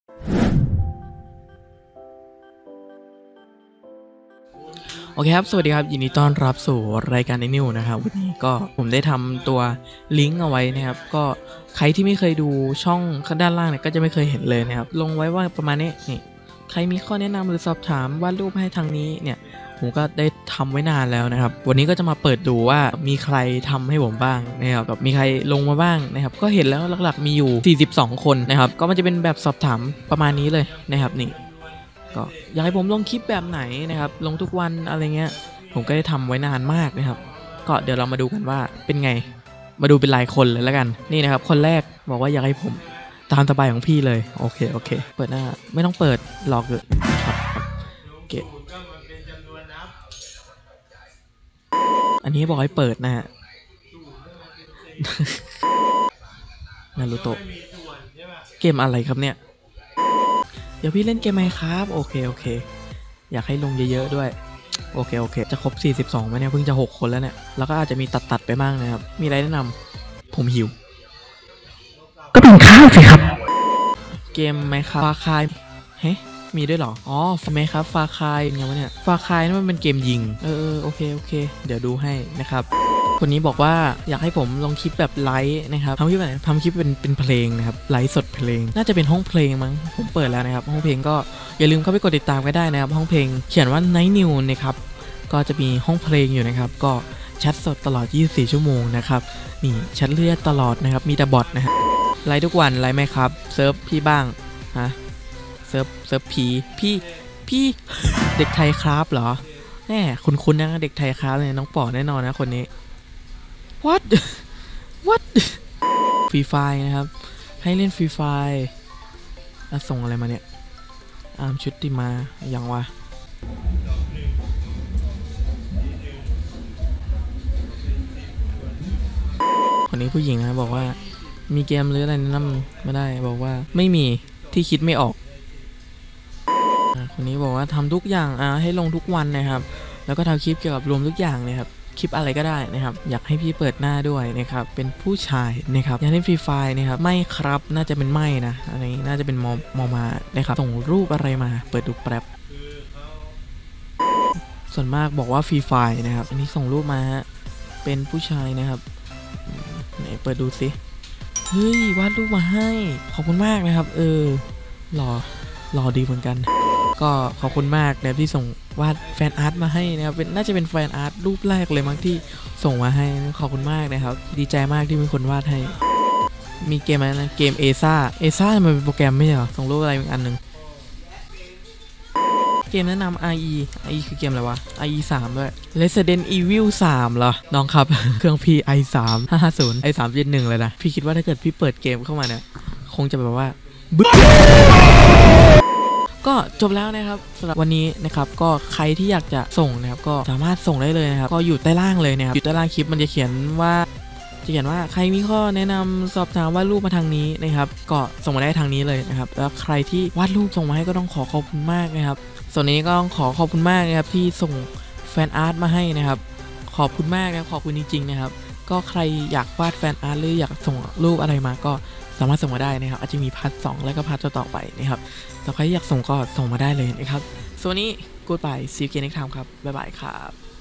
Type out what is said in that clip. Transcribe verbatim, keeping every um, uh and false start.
โอเคครับสวัสดีครับยินดีต้อนรับสู่รายการไอ้นิวนะครับวันนี้ก็ผมได้ทำตัวลิงก์เอาไว้นะครับก็ใครที่ไม่เคยดูช่องข้างด้านล่างเนี่ยก็จะไม่เคยเห็นเลยนะครับลงไว้ว่าประมาณนี้นี่ใครมีข้อแนะนำหรือสอบถามวาดรูปให้ทางนี้เนี่ยผมก็ได้ทำไว้นานแล้วนะครับวันนี้ก็จะมาเปิดดูว่ามีใครทำให้ผมบ้างนะครับแบบมีใครลงมาบ้างนะครับก็เห็นแล้วหลักๆมีอยู่สี่สิบสองคนนะครับก็มันจะเป็นแบบสอบถามประมาณนี้เลยนะครับนี่ก็อยากให้ผมลงคลิปแบบไหนนะครับลงทุกวันอะไรเงี้ยผมก็ได้ทำไว้นานมากนะครับก็เดี๋ยวเรามาดูกันว่าเป็นไงมาดูเป็นรายคนเลยแล้วกันนี่นะครับคนแรกบอกว่าอยากให้ผมตามสบายของพี่เลยโอเคโอเคเปิดหน้าไม่ต้องเปิดหลอกเลยครับโอเคอันนี้บอกให้เปิดนะฮะ นารูโตะเกมอะไรครับเนี่ยเดี๋ยวพี่เล่นเกมไหมครับโอเคโอเคอยากให้ลงเยอะๆด้วยโอเคโอเคจะครบสี่สิบสองไหมเนี่ยเพิ่งจะหกคนแล้วเนี่ยแล้วก็อาจจะมีตัดๆไปบ้างนะครับมีอะไรแนะนำผมหิวก็เป็นข้าวสิครับเกมไหมครับฟาคายเฮ้มีด้วยเหรออ๋อไหมครับฟาคายไงวะเนี่ยฟาคายนั่นมันเป็นเกมยิงเออโอเคโอเคเดี๋ยวดูให้นะครับคนนี้บอกว่าอยากให้ผมลงคลิปแบบไลฟ์นะครับทำคลิปแบบทำคลิปเป็นเป็นเพลงนะครับไลฟ์สดเพลงน่าจะเป็นห้องเพลงมั้งผมเปิดแล้วนะครับห้องเพลงก็อย่าลืมเข้าไปกดติดตามก็ได้นะครับห้องเพลงเขียนว่า Night New นะครับก็จะมีห้องเพลงอยู่นะครับก็แชทสดตลอดยี่สิบสี่ชั่วโมงนะครับนี่แชทเลือดตลอดนะครับมีแต่บอทนะฮะไลฟ์ทุกวันไลฟ์ไหมครับเซิร์ฟพี่บ้างฮะเซิร์ฟเซิร์ฟผีพี่พี่เด็กไทยครับเหรอแหมคุ้นๆนะเด็กไทยครับเนี่ยน้องป๋อแน่นอนนะคนนี้what what ฟรีไฟนะครับให้เล่นฟรีไฟส่งอะไรมาเนี่ยอาร์มชุดติมาอย่างวะคนนี้ผู้หญิงนะบอกว่ามีเกมหรืออะไรแนะนำไม่ได้บอกว่าไม่มีที่คิดไม่ออกคนนี้บอกว่าทำทุกอย่างอ่าให้ลงทุกวันนะครับแล้วก็ทำคลิปเกี่ยวกับรวมทุกอย่างเลยครับคลิปอะไรก็ได้นะครับอยากให้พี่เปิดหน้าด้วยนะครับเป็นผู้ชายนะครับอยากเล่นฟรีไฟนะครับไม่ครับน่าจะเป็นไม่นะอันนี้น่าจะเป็นมอมอมานะครับส่งรูปอะไรมาเปิดดูแป๊บส่วนมากบอกว่าฟรีไฟนะครับอันนี้ส่งรูปมาฮะเป็นผู้ชายนะครับไหนเปิดดูสิเฮ้ยวาดรูปมาให้ขอบคุณมากนะครับเออหล่อหล่อดีเหมือนกันก็ขอบคุณมากนะที่ส่งวาดแฟนอาร์ตมาให้นะครับเป็นน่าจะเป็นแฟนอาร์ตรูปแรกเลยมั้งที่ส่งมาให้ขอบคุณมากนะครับดีใจมากที่มีคนวาดให้มีเกมอะไรนะเกมเอซ่าเอซ่ามันเป็นโปรแกรมไม่ใช่เหรอส่งรูปอะไรอีกอันหนึ่งเกมแนะนำ อาร์ อี อาร์ อี คือเกมอะไรวะ อาร์ อี สามด้วย Resident Evil สามเหรอน้องครับ เครื่องพี่ ไอ สาม ห้า ห้า ศูนย์ ไอ สาม เจ็ด หนึ่งเลยนะพี่คิดว่าถ้าเกิดพี่เปิดเกมเข้ามาเนี่ยคงจะแบบว่าบึ้มก็จบแล้วนะครับสำหรับวันนี้นะครับก็ใครที่อยากจะส่งนะครับก็สามารถส่งได้เลยนะครับก็อยู่ใต้ล่างเลยนะครับอยู่ใต้ล่างคลิปมันจะเขียนว่าจะเขียนว่าใครมีข้อแนะนำสอบถามวาดรูปมาทางนี้นะครับก็ส่งมาได้ทางนี้เลยนะครับแล้วใครที่วาดรูปส่งมาให้ก็ต้องขอขอบคุณมากนะครับส่วนนี้ก็ต้องขอขอบคุณมากนะครับที่ส่งแฟนอาร์ตมาให้นะครับขอบคุณมากนะขอบคุณจริงๆนะครับก็ใครอยากวาดแฟนอาร์ตหรืออยากส่งรูปอะไรมาก็สามารถส่งมาได้นะครับอาจจะมีพาร์ทสองแล้วก็พาร์ทต่อไปนะครับถ้าใครอยากส่งก็ส่งมาได้เลยนะครับส่วนนี้กูดบายซีเกนเน็กไทม์ครับบ๊ายบายครับ